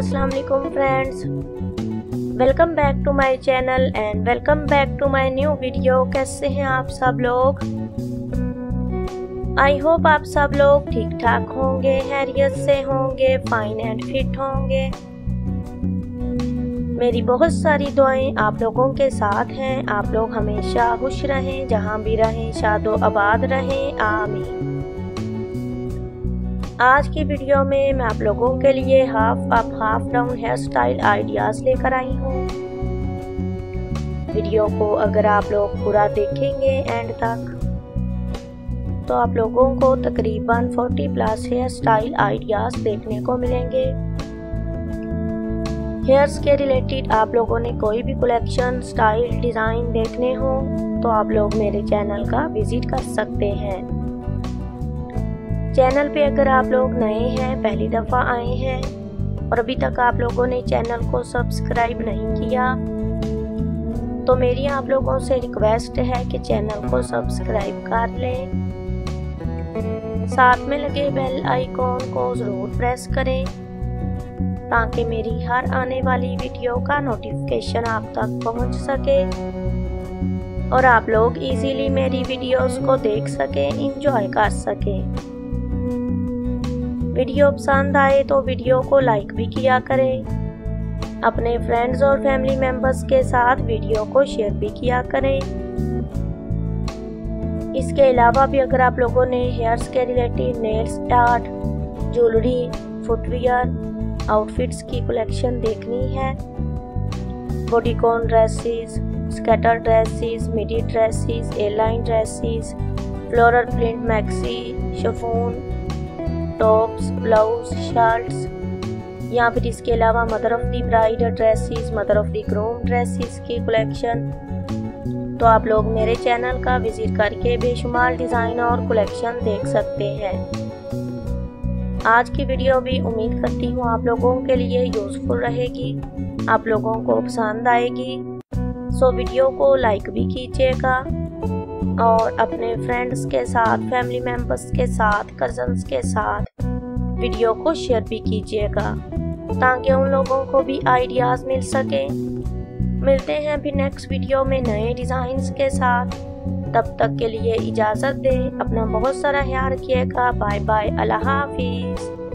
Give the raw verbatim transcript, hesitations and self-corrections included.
अस्सलाम वालेकुम friends, welcome back to my channel and welcome back to my new video. कैसे हैं आप सब लोग? आई होप आप सब लोग ठीक ठाक होंगे, हैरियत से होंगे, फाइन एंड फिट होंगे। मेरी बहुत सारी दुआएं आप लोगों के साथ हैं। आप लोग हमेशा खुश रहें, जहां भी रहें शादो आबाद रहें, आमीन। आज की वीडियो में मैं आप लोगों के लिए half up half down hair style ideas लेकर आई हूँ। वीडियो को अगर आप लोग पूरा देखेंगे एंड तक तो आप लोगों को तकरीबन चालीस प्लस हेयर स्टाइल आइडियाज देखने को मिलेंगे। हेयर्स के रिलेटेड आप लोगों ने कोई भी कलेक्शन, स्टाइल, डिज़ाइन देखने हो तो आप लोग मेरे चैनल का विजिट कर सकते हैं। चैनल पे अगर आप लोग नए हैं, पहली दफ़ा आए हैं और अभी तक आप लोगों ने चैनल को सब्सक्राइब नहीं किया तो मेरी आप लोगों से रिक्वेस्ट है कि चैनल को सब्सक्राइब कर लें। साथ में लगे बेल आइकॉन को ज़रूर प्रेस करें ताकि मेरी हर आने वाली वीडियो का नोटिफिकेशन आप तक पहुंच सके और आप लोग इजीली मेरी वीडियोस को देख सकें, एंजॉय कर सकें। वीडियो पसंद आए तो वीडियो को लाइक भी किया करें। अपने फ्रेंड्स और फैमिली मेंबर्स के साथ वीडियो को शेयर भी किया करें। इसके अलावा भी अगर आप लोगों ने हेयर्स के related nails art, jewellery, footwear, outfits की कलेक्शन देखनी है, bodycon dresses, scatter dresses, midi dresses, airline dresses, floral print maxi, chiffon, tops, blouse, shirts या फिर इसके अलावा mother of the bride dresses, mother of the groom dresses की collection, तो आप लोग मेरे चैनल का विजिट करके बेशुमार डिज़ाइन और कलेक्शन देख सकते हैं। आज की वीडियो भी उम्मीद करती हूँ आप लोगों के लिए यूज़फुल रहेगी, आप लोगों को पसंद आएगी। सो वीडियो को लाइक भी कीजिएगा और अपने फ्रेंड्स के साथ, फैमिली मेम्बर्स के साथ, कजन्स के साथ वीडियो को शेयर भी कीजिएगा ताकि उन लोगों को भी आइडियाज़ मिल सके। मिलते हैं फिर नेक्स्ट वीडियो में नए डिज़ाइंस के साथ। तब तक के लिए इजाज़त दें। अपना बहुत सारा ख्याल रखिएगा। बाय बाय, अल्लाह हाफिज़।